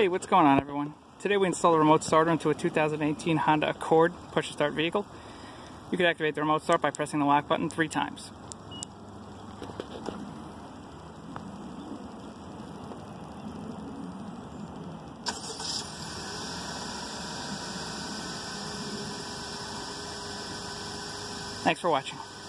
Hey, what's going on, everyone? Today we install a remote starter into a 2018 Honda Accord push-to-start vehicle. You can activate the remote start by pressing the lock button 3 times. Thanks for watching.